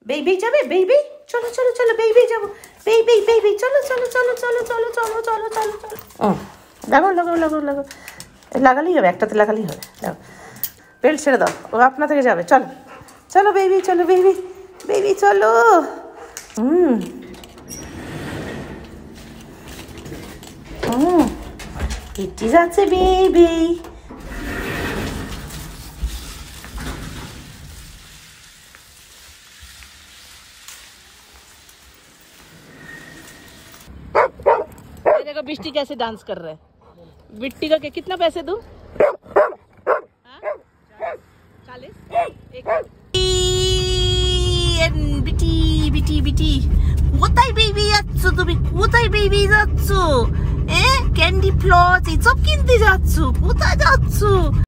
Baby যাবে, baby চলো চলো চলো, বেবি যাবো, বেবি বেবি চলো চলো চলো চলো চলো চলো চলো চলো চলো। লাগাও লাগাও লাগাও লাগাও, লাগালেই হবে, একটাতে লাগালেই হবে। লাগাও, বেল্ট ছেড়ে দাও, ও আপনা থেকে যাবে। চলো চলো বেবি, চলো বেবি, বেবি চলো। হেঁটে যাচ্ছে বেবি। देखो बिट्टी कैसे डांस कर रहा है। बिट्टी का कितना पैसे दूं? 40। বিটি বিটি বিটি, কোথায় বেবি যাচ্ছ তুমি? কোথায় বেবি যাচ্ছ? ক্যান্ডি ফ্লস এসব কিনতে যাচ্ছ? কোথায় যাচ্ছ?